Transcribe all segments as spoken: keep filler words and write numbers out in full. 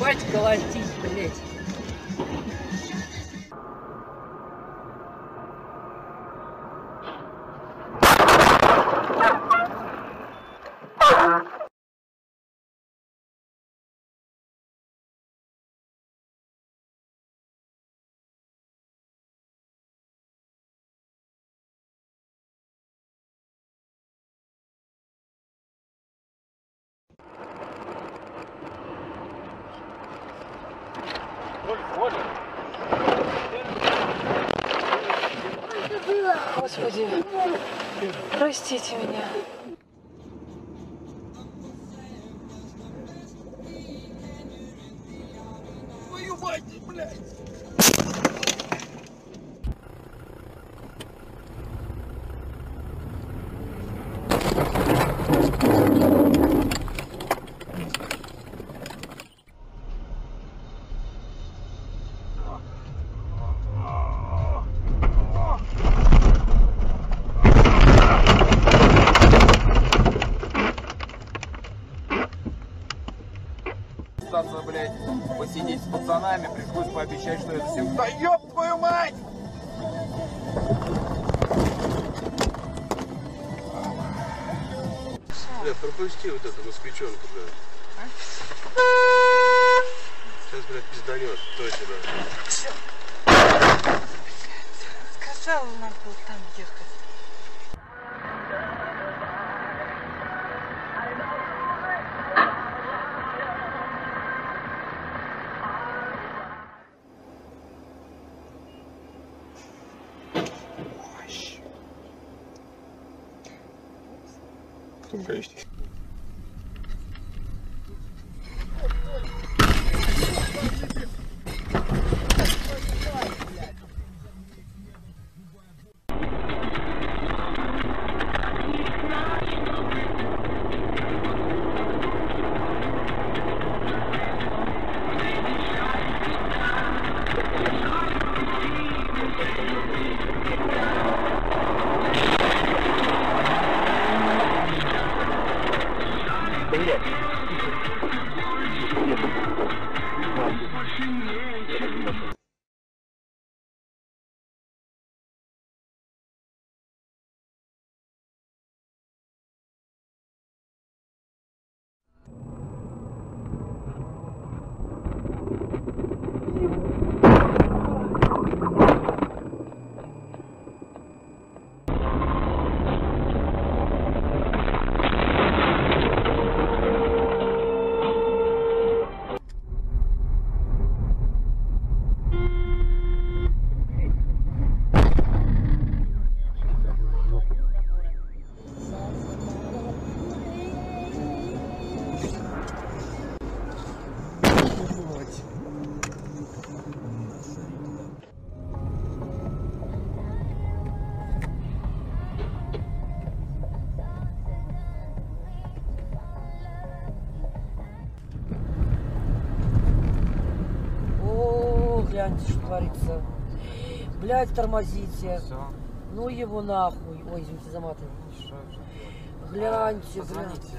ебать колотить, блядь. Господи, простите меня. Твою мать, блядь! Блять, посидеть с пацанами, пришлось пообещать, что это всем. Да ёб твою мать! Бля, пропусти вот эту москвичонку, бля. А? Сейчас, блядь, пизданет, точно, да. Сказала, надо было там ехать. Compilation. Гляньте, что творится. Блядь, тормозите. Все. Ну его нахуй. Ой, извините, заматываю. Гляньте, гляньте.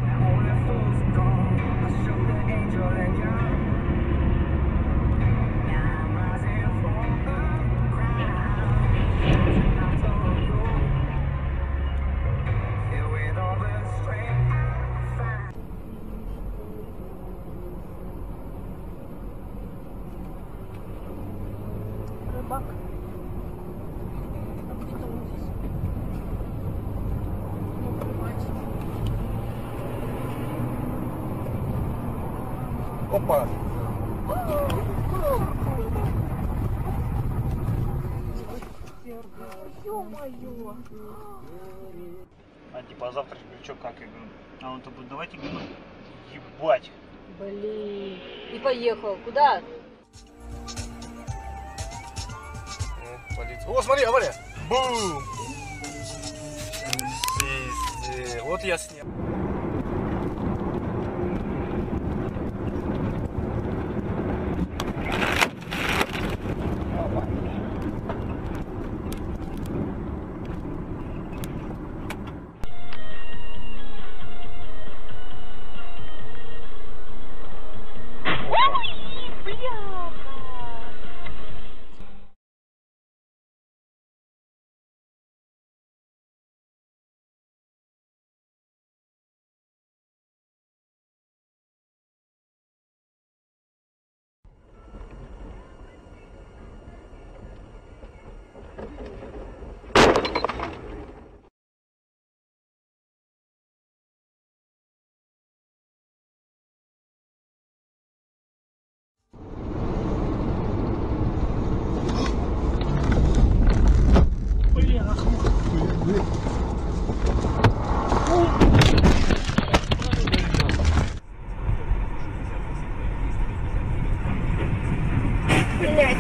Рыбак. Опа! Ё-моё! А типа, а завтра что, как? Я говорю, а он-то будет, давайте, говорю, ебать. Блин. И поехал. Куда? Полиция. О, смотри, авария! Бум! Пиздец. Вот я снял. Woo! Блять.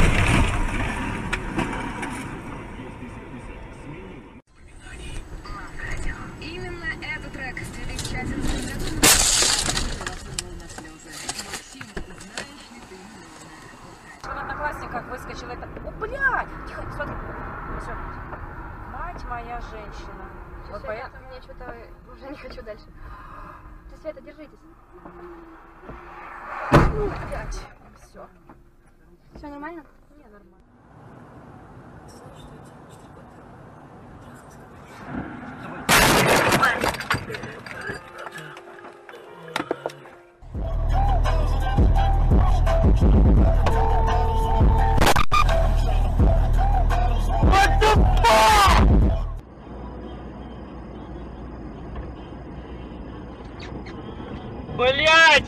Именно этот трек стилит тщательно подготовлен. В одноклассниках выскочил это. О, блядь! Тихо, смотри. Все. Мать моя женщина. Что, Вот Света, поэтому. мне что-то уже не хочу дальше. Ты, Света, держитесь. Ну, блядь. Все. Все нормально? Не, нормально. Блять!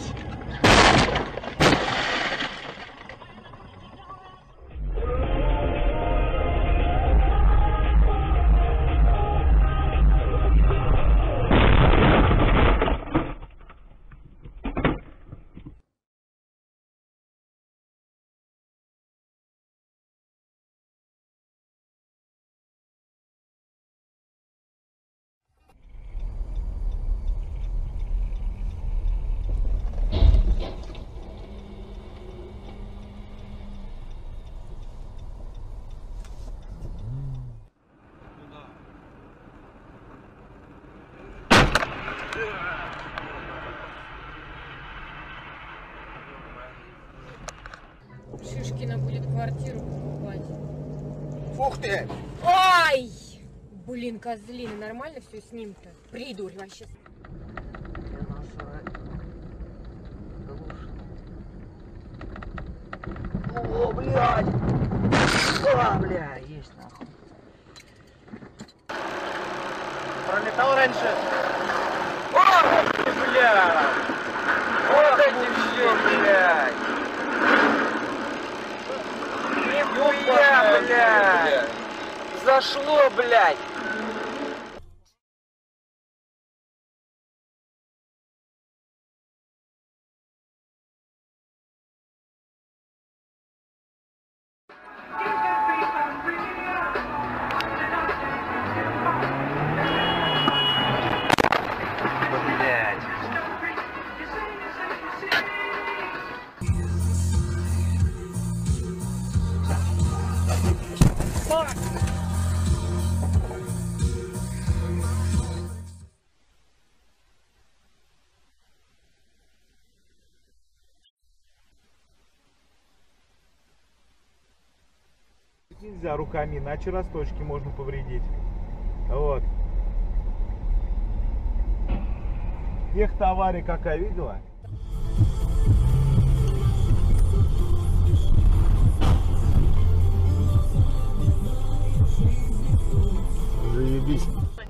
Шишкина будет квартиру покупать. Ух ты! Ай! Блин, козлина, нормально все с ним-то? Придурь вообще. О, блядь! А, бля, есть нахуй. Пролетал раньше. О, бля! Вот эти все, блядь! Нихуя, блядь! Зашло, блядь! Нельзя руками, иначе росточки можно повредить. Вот. Эх-то авария какая, видела? Заебись.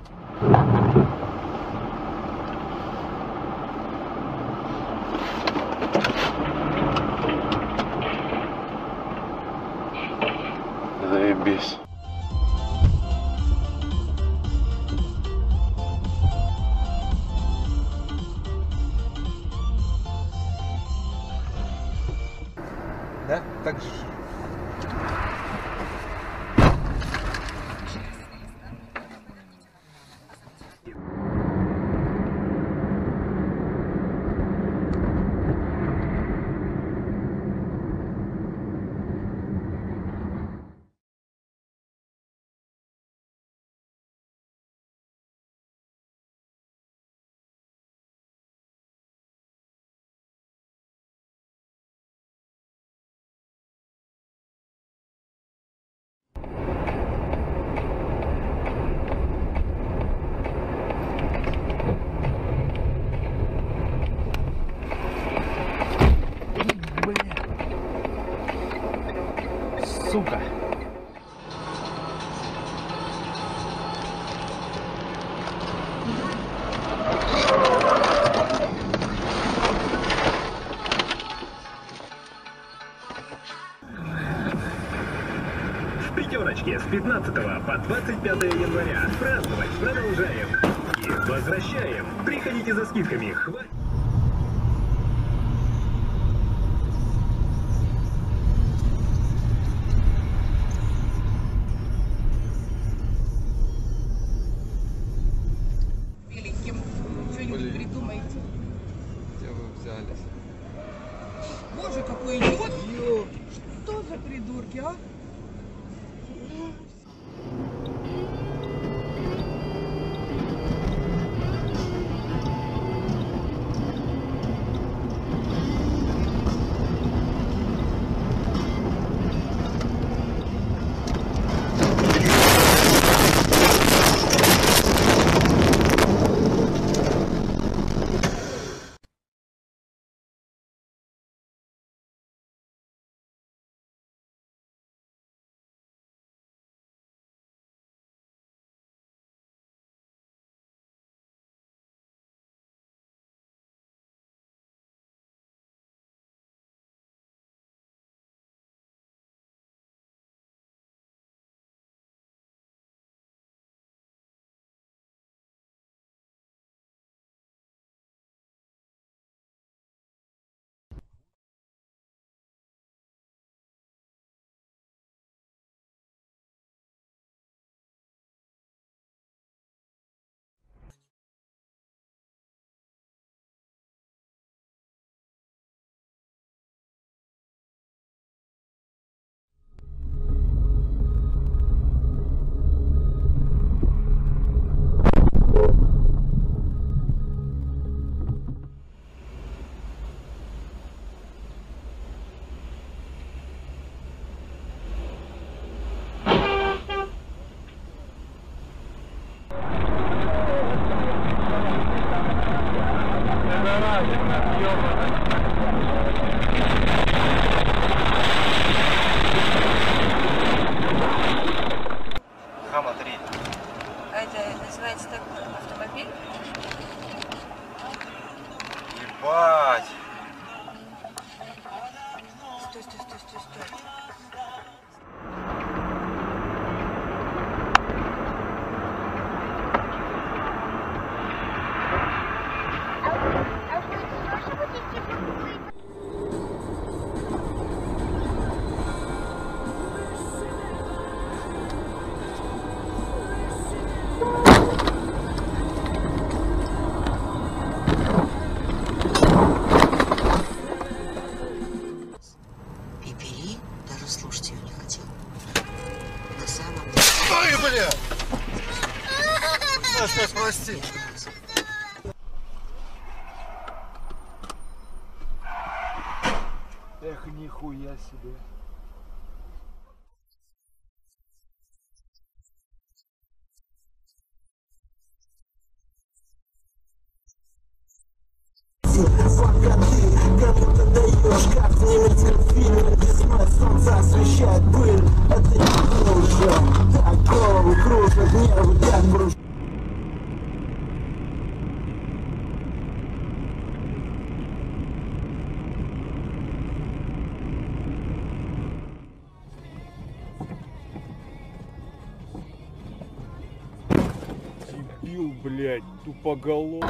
Заебись. Да? Так же. Сука. В пятерочке с пятнадцатого по двадцать пятое января. Праздновать продолжаем. И возвращаем. Приходите за скидками. Хватит. боже, какой идиот! Что за придурки, а? Это называется так автомобиль? Ебать! Стой, стой, стой, стой, стой. Пипери, даже слушать ее не хотел. На самом Ой, бля! Стой, стой, прости. Эх, нихуя себе. Пока ты, как это даешь, как в немецком фильме весной солнце освещает пыль. Это не кружит, так голову кружит, нервы как бруш. Дебил, блядь, тупоголовый.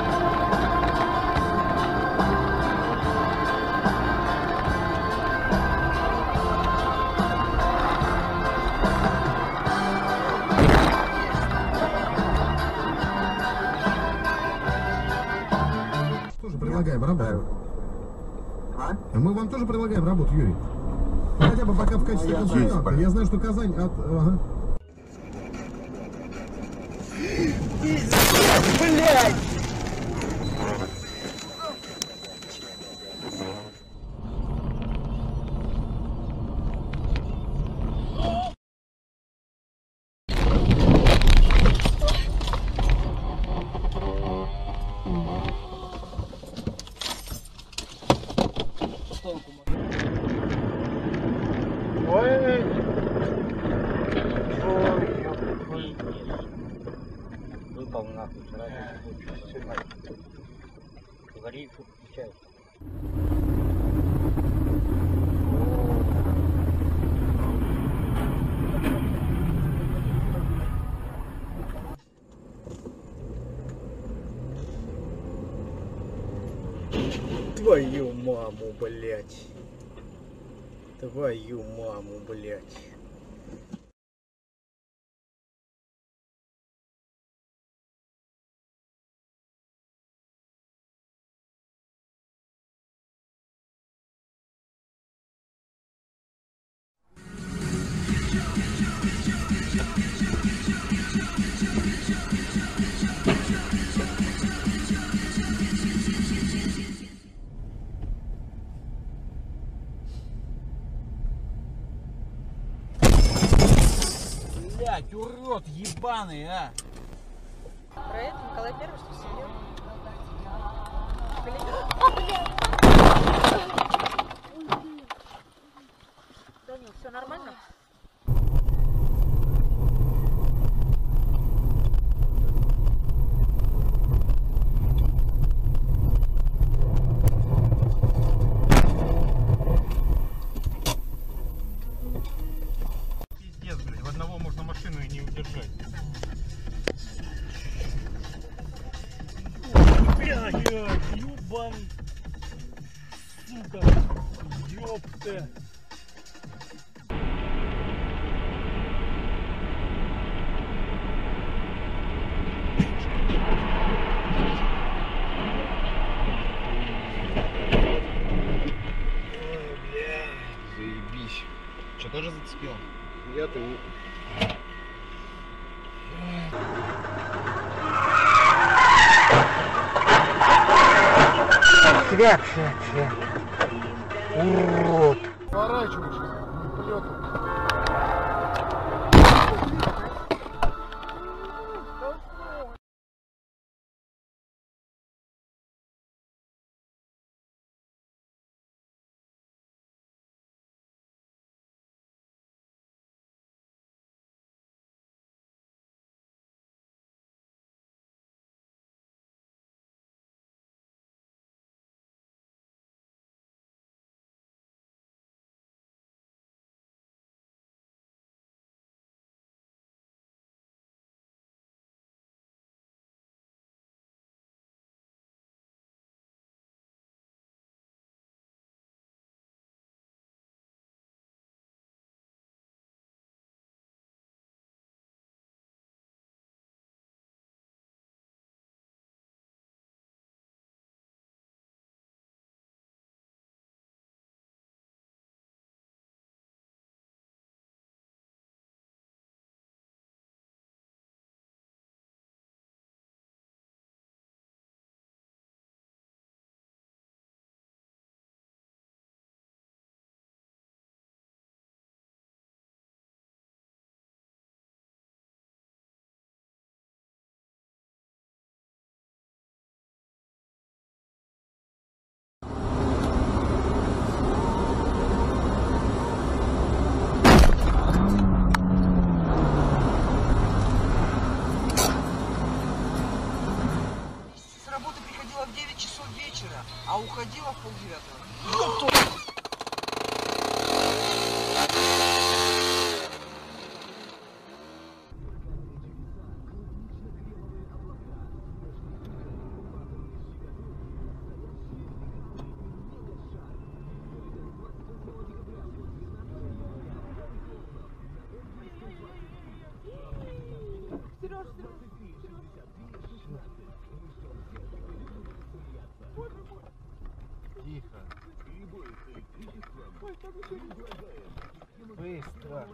Тоже предлагаем работу. Мы вам тоже предлагаем работу, Юрий. Хотя бы пока в качестве консультанта. Я знаю, что Казань от... Ага. Блядь! Ой, ой, выпал нахуй, вчера говори, что включай. Твою маму, блядь. Твою маму, блядь. Блядь, урод ебаный, а! Про это Николай Первый, что сидел? Данил, все нормально? Пиздец, блядь, в одного можно машину и не удержать. Блядь, ёбаный, сука, ёпта. Заебись. Что, тоже зацепил? Я-то не... Свят, свят, свят. Урод. Поворачиваешь, не полетом. А уходила в полдевятого. Тихо. Быстро.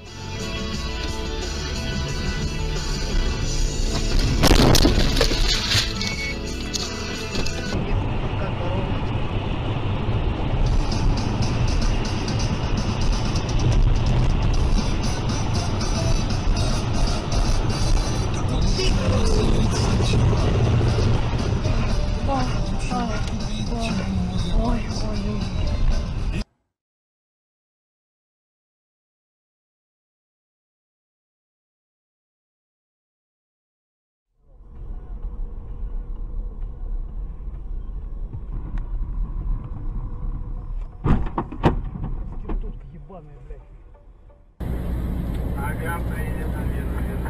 Ебаные, блядь. Ага, приедет, наверное.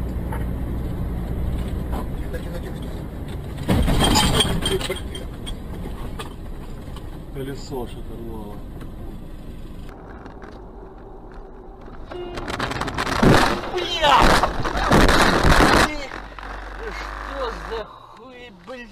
Колесо шатарвало. Бля! Что за хуй, блядь?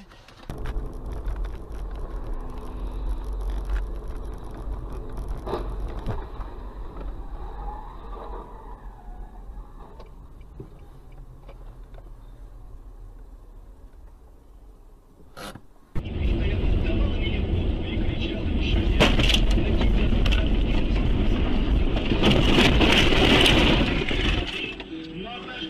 Но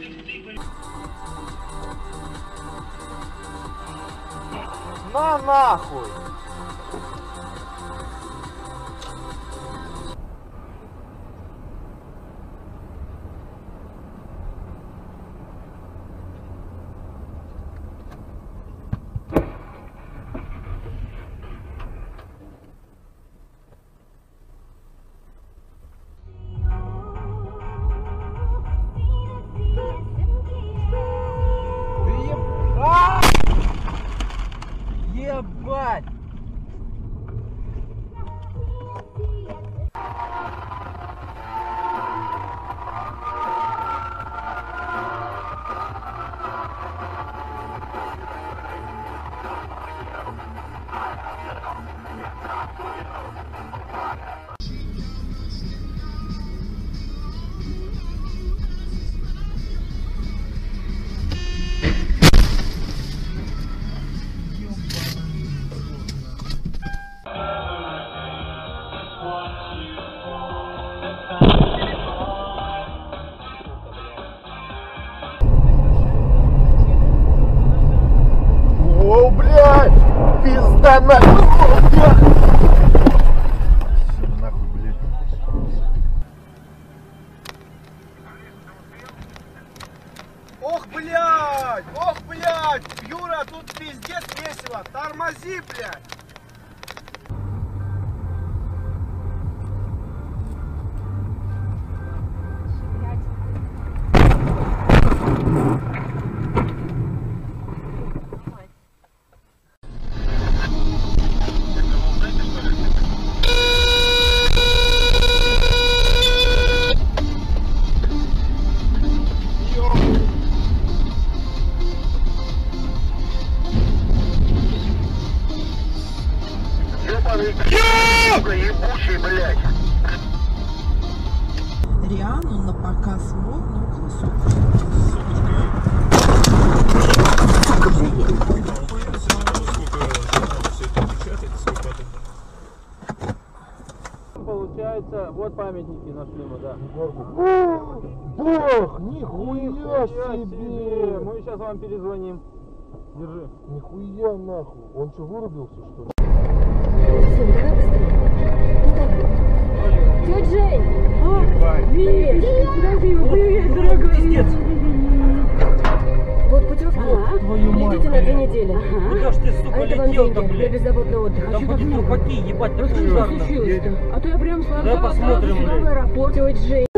Нихуя нахуй! Нахуй, блядь. Ох, блядь! Ох, блядь! Юра, тут пиздец весело! Тормози, блядь! Ебучий, блядь! Риану на показ мод, но около суток. Получается, вот памятники нашли мы, да. Бог, нихуя себе! Мы сейчас вам перезвоним. Держи. Нихуя нахуй! Он что, вырубился, что ли? Тетя Жень! Привет! Привет, дорогой! Пиздец! Вот путевка. Летите на две недели. Куда ж ты, сука, А это вам летел-то, деньги для блядь? беззаботного отдыха. Там хоть трупаки, ебать, так Что жарно. случилось-то? А то я прям Давай посмотрим, блядь. в аэропорт. Тетя Жень.